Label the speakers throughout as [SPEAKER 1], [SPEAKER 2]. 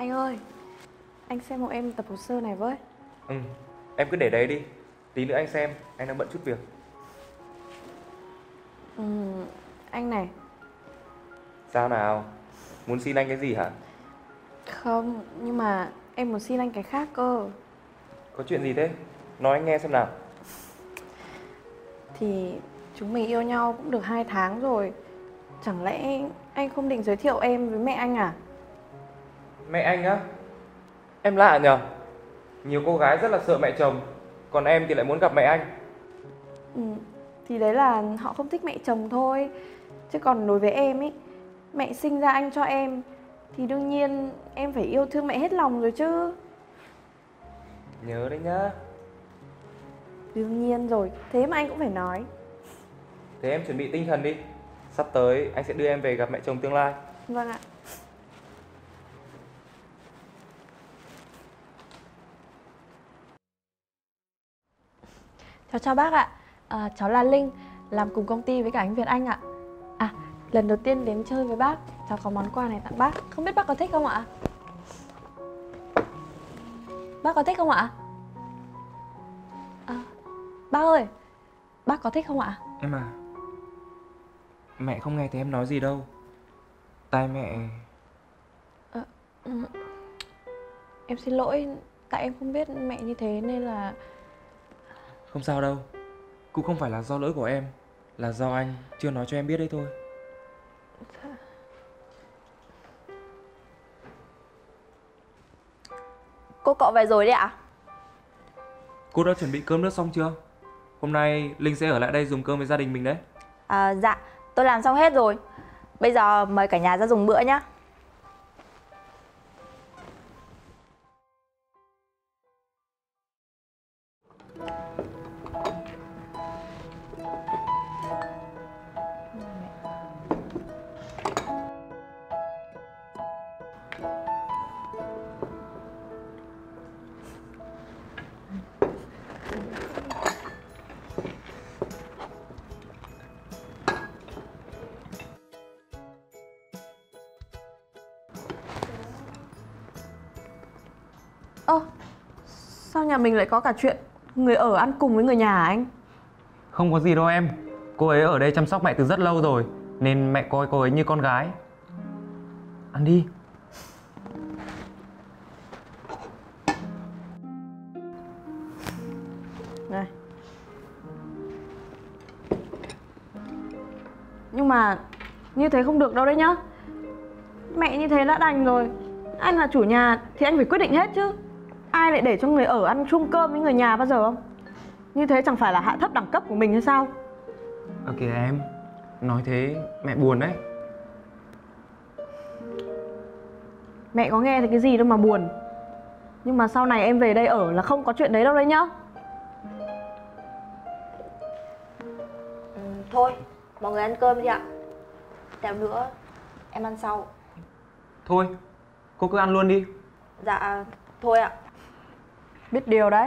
[SPEAKER 1] Anh ơi, anh xem hộ em tập hồ sơ này với.
[SPEAKER 2] Ừ, em cứ để đấy đi. Tí nữa anh xem, anh đang bận chút việc.
[SPEAKER 1] Ừ, anh này.
[SPEAKER 2] Sao nào? Muốn xin anh cái gì hả?
[SPEAKER 1] Không, nhưng mà em muốn xin anh cái khác cơ.
[SPEAKER 2] Có chuyện gì thế? Nói anh nghe xem nào.
[SPEAKER 1] Thì chúng mình yêu nhau cũng được 2 tháng rồi. Chẳng lẽ anh không định giới thiệu em với mẹ anh à?
[SPEAKER 2] Mẹ anh á? Em lạ nhờ. Nhiều cô gái rất là sợ mẹ chồng, còn em thì lại muốn gặp mẹ anh.
[SPEAKER 1] Ừ, thì đấy là họ không thích mẹ chồng thôi. Chứ còn đối với em ấy, mẹ sinh ra anh cho em thì đương nhiên em phải yêu thương mẹ hết lòng rồi chứ.
[SPEAKER 2] Nhớ đấy nhá.
[SPEAKER 1] Đương nhiên rồi, thế mà anh cũng phải nói.
[SPEAKER 2] Thế em chuẩn bị tinh thần đi. Sắp tới anh sẽ đưa em về gặp mẹ chồng tương lai.
[SPEAKER 1] Vâng ạ. Chào bác ạ. Cháu là Linh, làm cùng công ty với cả anh Việt Anh ạ. Lần đầu tiên đến chơi với bác, cháu có món quà này tặng bác. Không biết bác có thích không ạ? Bác có thích không ạ? Bác ơi, bác có thích không ạ?
[SPEAKER 2] Em à, mẹ không nghe thấy em nói gì đâu. Tai mẹ...
[SPEAKER 1] Em xin lỗi, tại em không biết mẹ như thế nên là...
[SPEAKER 2] Không sao đâu. Cũng không phải là do lỗi của em, là do anh chưa nói cho em biết đấy thôi.
[SPEAKER 3] Cô cậu về rồi đấy ạ?
[SPEAKER 2] Cô đã chuẩn bị cơm nước xong chưa? Hôm nay Linh sẽ ở lại đây dùng cơm với gia đình mình đấy.
[SPEAKER 3] Dạ, tôi làm xong hết rồi. Bây giờ mời cả nhà ra dùng bữa nhá.
[SPEAKER 1] Sao nhà mình lại có cả chuyện người ở ăn cùng với người nhà hả anh?
[SPEAKER 2] Không có gì đâu em. Cô ấy ở đây chăm sóc mẹ từ rất lâu rồi, nên mẹ coi cô ấy như con gái. Ăn đi.
[SPEAKER 1] Này. Nhưng mà như thế không được đâu đấy nhá. Mẹ như thế đã đành rồi. Anh là chủ nhà thì anh phải quyết định hết chứ. Ai lại để cho người ở ăn chung cơm với người nhà bao giờ không? Như thế chẳng phải là hạ thấp đẳng cấp của mình hay sao?
[SPEAKER 2] Kìa em, nói thế mẹ buồn đấy.
[SPEAKER 1] Mẹ có nghe thấy cái gì đâu mà buồn. Nhưng mà sau này em về đây ở là không có chuyện đấy đâu đấy nhá.
[SPEAKER 3] Thôi, mọi người ăn cơm đi ạ. Tẹo nữa, em ăn sau.
[SPEAKER 2] Thôi, cô cứ ăn luôn đi.
[SPEAKER 3] Dạ, thôi ạ.
[SPEAKER 1] Biết điều đấy.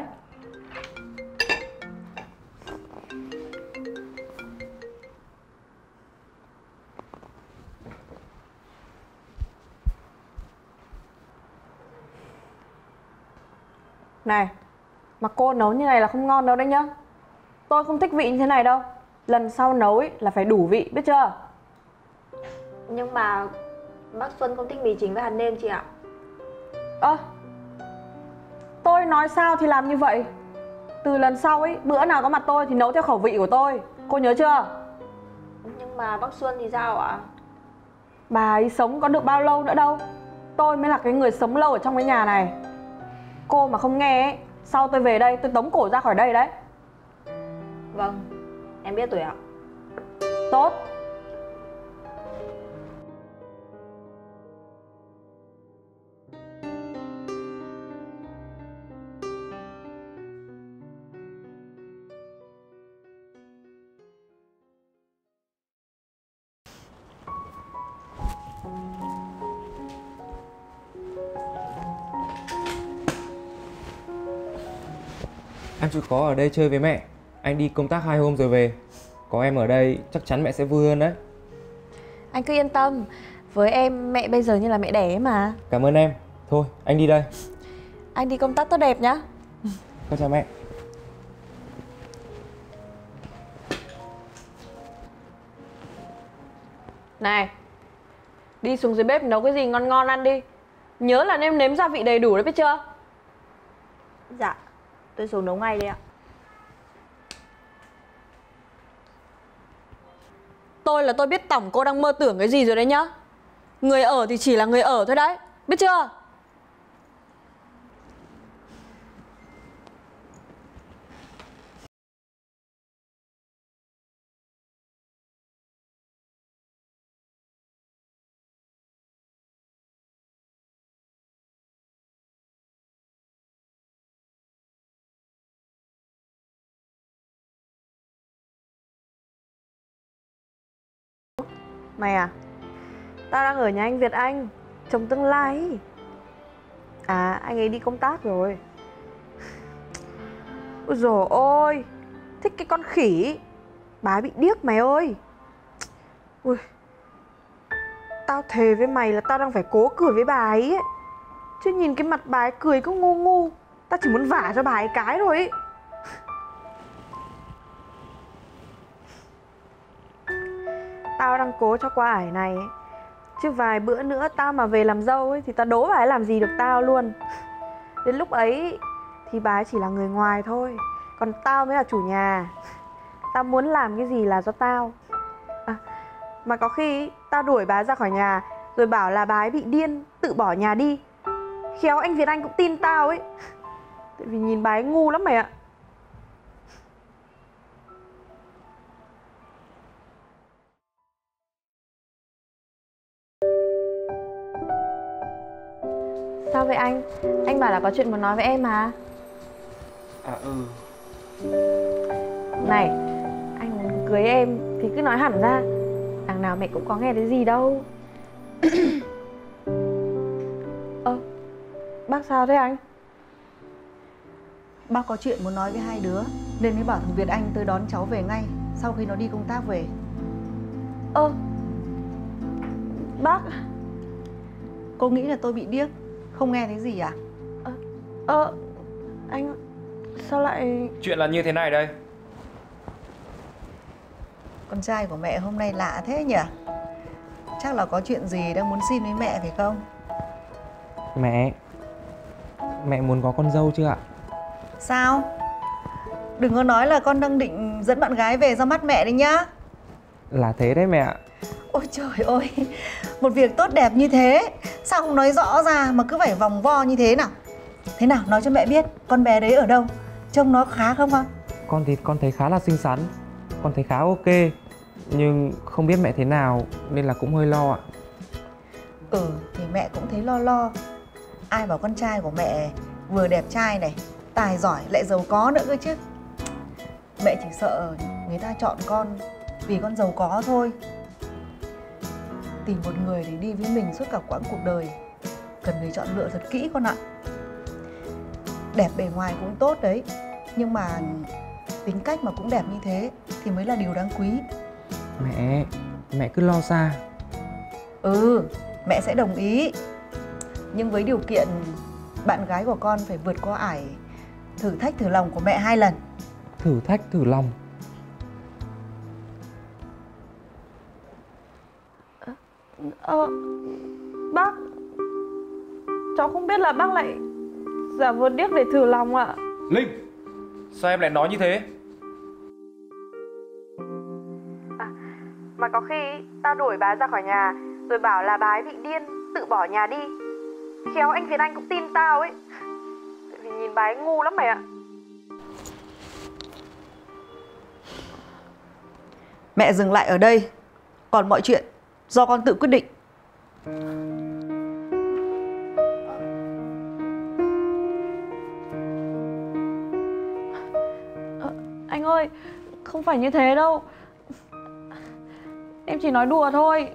[SPEAKER 1] Này, mà cô nấu như này là không ngon đâu đấy nhá. Tôi không thích vị như thế này đâu. Lần sau nấu ấy là phải đủ vị, biết chưa?
[SPEAKER 3] Nhưng mà bác Xuân không thích mì chính với hạt nêm chị ạ.
[SPEAKER 1] Tôi nói sao thì làm như vậy. Từ lần sau ấy, bữa nào có mặt tôi thì nấu theo khẩu vị của tôi. Cô nhớ chưa?
[SPEAKER 3] Nhưng mà bác Xuân thì sao ạ?
[SPEAKER 1] Bà ấy sống có được bao lâu nữa đâu. Tôi mới là cái người sống lâu ở trong cái nhà này. Cô mà không nghe ấy, sau tôi về đây tôi tống cổ ra khỏi đây đấy.
[SPEAKER 3] Vâng, em biết rồi ạ.
[SPEAKER 1] Tốt.
[SPEAKER 2] Em chịu khó ở đây chơi với mẹ. Anh đi công tác 2 hôm rồi về. Có em ở đây chắc chắn mẹ sẽ vui hơn đấy.
[SPEAKER 1] Anh cứ yên tâm. Với em mẹ bây giờ như là mẹ đẻ ấy mà.
[SPEAKER 2] Cảm ơn em. Thôi, anh đi đây.
[SPEAKER 1] Anh đi công tác tốt đẹp nhá.
[SPEAKER 2] Con chào mẹ.
[SPEAKER 1] Này, đi xuống dưới bếp nấu cái gì ngon ngon ăn đi. Nhớ là nêm nếm gia vị đầy đủ đấy, biết chưa?
[SPEAKER 3] Dạ, tôi xuống nấu ngay đây ạ.
[SPEAKER 1] Tôi là tôi biết tổng cô đang mơ tưởng cái gì rồi đấy nhá. Người ở thì chỉ là người ở thôi đấy, biết chưa? Mày à? Tao đang ở nhà anh Việt Anh, chồng tương lai ý. À, anh ấy đi công tác rồi. Ôi dồi ôi, thích cái con khỉ. Bà ấy bị điếc mày ơi. Ui, tao thề với mày là tao đang phải cố cười với bà ấy. Chứ nhìn cái mặt bà ấy cười cứ ngu ngu. Tao chỉ muốn vả cho bà ấy cái thôi ý. Tao đang cố cho qua ải này ấy. Chứ vài bữa nữa tao mà về làm dâu ấy thì tao đố bà ấy làm gì được tao luôn. Đến lúc ấy thì bà ấy chỉ là người ngoài thôi. Còn tao mới là chủ nhà. Tao muốn làm cái gì là do tao. À, mà có khi tao đuổi bà ấy ra khỏi nhà rồi bảo là bà ấy bị điên, tự bỏ nhà đi. Khéo anh Việt Anh cũng tin tao ấy. Tại vì nhìn bà ấy ngu lắm mày ạ. Sao vậy anh? Anh bảo là có chuyện muốn nói với em mà.
[SPEAKER 2] À ừ.
[SPEAKER 1] Này, anh muốn cưới em thì cứ nói hẳn ra. Đằng nào mẹ cũng có nghe thấy gì đâu. Bác sao thế anh?
[SPEAKER 4] Bác có chuyện muốn nói với hai đứa nên mới bảo thằng Việt Anh tới đón cháu về ngay sau khi nó đi công tác về.
[SPEAKER 1] Bác.
[SPEAKER 4] Cô nghĩ là tôi bị điếc, không nghe thấy gì à?
[SPEAKER 1] Anh sao lại...
[SPEAKER 2] Chuyện là như thế này đây.
[SPEAKER 4] Con trai của mẹ hôm nay lạ thế nhỉ? Chắc là có chuyện gì đang muốn xin với mẹ phải không?
[SPEAKER 2] Mẹ muốn có con dâu chưa ạ?
[SPEAKER 4] Sao? Đừng có nói là con đang định dẫn bạn gái về ra mắt mẹ đấy nhá.
[SPEAKER 2] Là thế đấy mẹ ạ.
[SPEAKER 4] Ôi trời ơi, một việc tốt đẹp như thế sao không nói rõ ra mà cứ phải vòng vo như thế nào? Thế nào, nói cho mẹ biết con bé đấy ở đâu? Trông nó khá không ạ?
[SPEAKER 2] Con thấy khá là xinh xắn. Con thấy khá ok. Nhưng không biết mẹ thế nào nên là cũng hơi lo ạ.
[SPEAKER 4] Thì mẹ cũng thấy lo. Ai bảo con trai của mẹ vừa đẹp trai này, tài giỏi lại giàu có nữa cơ chứ. Mẹ chỉ sợ người ta chọn con vì con giàu có thôi. Tìm một người để đi với mình suốt cả quãng cuộc đời cần phải chọn lựa thật kỹ con ạ. Đẹp bề ngoài cũng tốt đấy, nhưng mà tính cách mà cũng đẹp như thế thì mới là điều đáng quý.
[SPEAKER 2] Mẹ cứ lo xa.
[SPEAKER 4] Mẹ sẽ đồng ý. Nhưng với điều kiện bạn gái của con phải vượt qua ải thử thách thử lòng của mẹ 2 lần.
[SPEAKER 2] Thử thách thử lòng?
[SPEAKER 1] Bác, cháu không biết là bác lại giả vờ điếc để thử lòng ạ.
[SPEAKER 2] Linh, sao em lại nói như thế?
[SPEAKER 1] Mà có khi tao đuổi bà ra khỏi nhà rồi bảo là bà ấy bị điên, tự bỏ nhà đi. Khéo anh Việt Anh cũng tin tao ấy. Tại vì nhìn bà ấy ngu lắm mày ạ.
[SPEAKER 4] Mẹ dừng lại ở đây. Còn mọi chuyện do con tự quyết định.
[SPEAKER 1] Anh ơi, không phải như thế đâu. Em chỉ nói đùa thôi.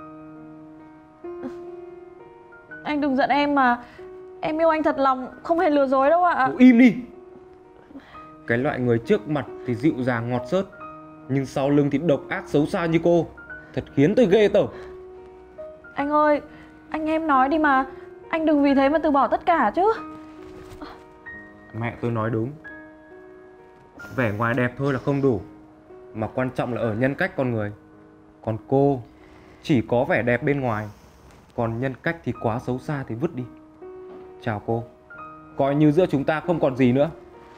[SPEAKER 1] Anh đừng giận em mà. Em yêu anh thật lòng, không hề lừa dối đâu ạ.
[SPEAKER 2] Cô im đi. Cái loại người trước mặt thì dịu dàng ngọt xớt, nhưng sau lưng thì độc ác xấu xa như cô, thật khiến tôi ghê tởm.
[SPEAKER 1] Anh ơi, anh em nói đi mà. Anh đừng vì thế mà từ bỏ tất cả chứ.
[SPEAKER 2] Mẹ tôi nói đúng. Vẻ ngoài đẹp thôi là không đủ, mà quan trọng là ở nhân cách con người. Còn cô chỉ có vẻ đẹp bên ngoài, còn nhân cách thì quá xấu xa thì vứt đi. Chào cô. Coi như giữa chúng ta không còn gì nữa.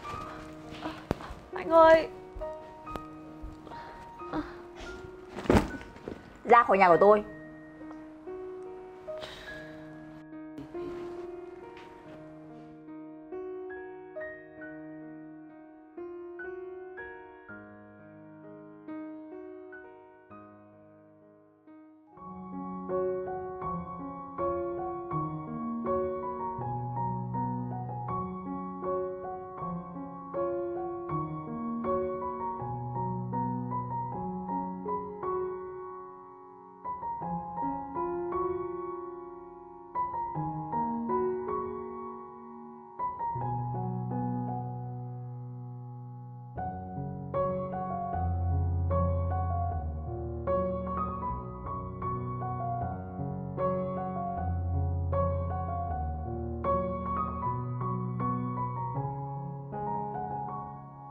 [SPEAKER 1] Anh ơi.
[SPEAKER 3] Ra khỏi nhà của tôi.